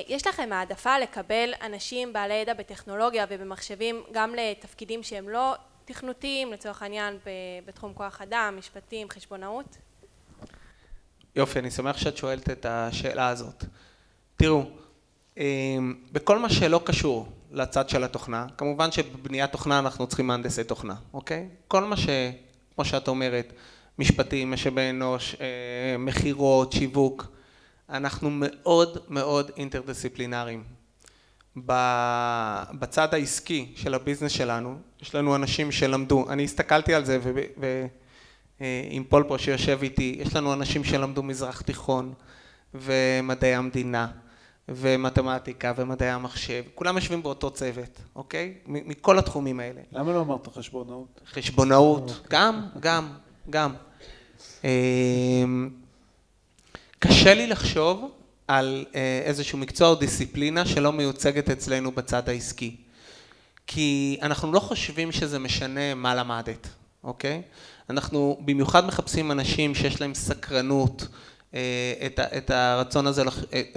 יש לכם העדפה לקבל אנשים בעלי ידע בטכנולוגיה ובמחשבים גם לתפקידים שהם לא תכנותיים, לצורך העניין בתחום כוח אדם, משפטים, חשבונאות? יופי, אני שמח שאת שואלת את השאלה הזאת. תראו, בכל מה שלא קשור לצד של התוכנה, כמובן שבבניית תוכנה אנחנו צריכים מהנדסי תוכנה, אוקיי? כל מה כמו שאת אומרת, משפטים, משאבי אנוש, מחירות, שיווק, אנחנו מאוד מאוד אינטרדיסציפלינריים. בצד העסקי של הביזנס שלנו, יש לנו אנשים שלמדו, אני הסתכלתי על זה עם פול פה שיושב איתי, יש לנו אנשים שלמדו מזרח תיכון ומדעי המדינה ומתמטיקה ומדעי המחשב, כולם יושבים באותו צוות, אוקיי? מכל התחומים האלה. למה לא אמרת חשבונאות? חשבונאות, גם. קשה לי לחשוב על איזשהו מקצוע או דיסציפלינה שלא מיוצגת אצלנו בצד העסקי. כי אנחנו לא חושבים שזה משנה מה למדת, אוקיי? אנחנו במיוחד מחפשים אנשים שיש להם סקרנות, את הרצון הזה,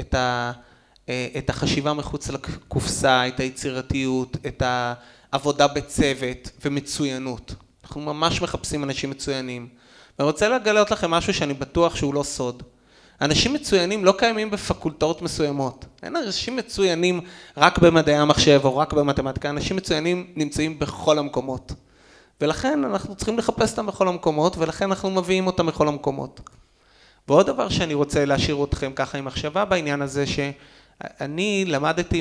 את החשיבה מחוץ לקופסה, את היצירתיות, את העבודה בצוות ומצוינות. אנחנו ממש מחפשים אנשים מצוינים. ואני רוצה לגלות לכם משהו שאני בטוח שהוא לא סוד. אנשים מצוינים לא קיימים בפקולטות מסוימות. אין אנשים מצוינים רק במדעי המחשב או רק במתמטיקה. אנשים מצוינים נמצאים בכל המקומות. ולכן אנחנו צריכים לחפש אותם בכל המקומות, ולכן אנחנו מביאים אותם בכל המקומות. ועוד דבר שאני רוצה להשאיר אתכם ככה עם מחשבה בעניין הזה, שאני למדתי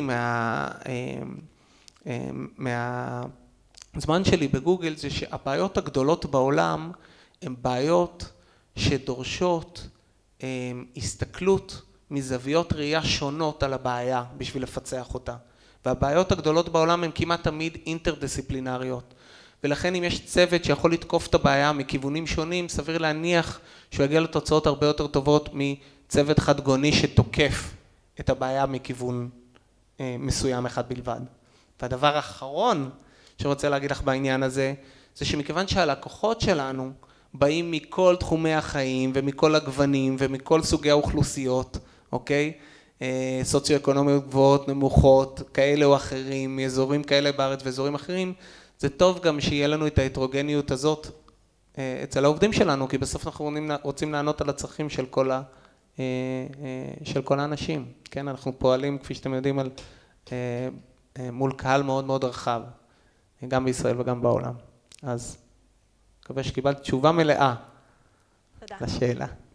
מהזמן שלי בגוגל, זה שהבעיות הגדולות בעולם הן בעיות שדורשות הסתכלות מזוויות ראייה שונות על הבעיה בשביל לפצח אותה. והבעיות הגדולות בעולם הן כמעט תמיד אינטרדיסציפלינריות. ולכן אם יש צוות שיכול לתקוף את הבעיה מכיוונים שונים, סביר להניח שהוא יגיע לתוצאות הרבה יותר טובות מצוות חדגוני שתוקף את הבעיה מכיוון מסוים אחד בלבד. והדבר האחרון שרוצה להגיד לך בעניין הזה, זה שמכיוון שהלקוחות שלנו באים מכל תחומי החיים ומכל הגוונים ומכל סוגי האוכלוסיות, אוקיי? סוציו-אקונומיות גבוהות, נמוכות, כאלה או אחרים, מאזורים כאלה בארץ ואזורים אחרים, זה טוב גם שיהיה לנו את ההטרוגניות הזאת אצל העובדים שלנו, כי בסוף אנחנו רוצים לענות על הצרכים של כל האנשים. כן, אנחנו פועלים, כפי שאתם יודעים, מול קהל מאוד מאוד רחב, גם בישראל וגם בעולם. אז מקווה שקיבלת תשובה מלאה לשאלה.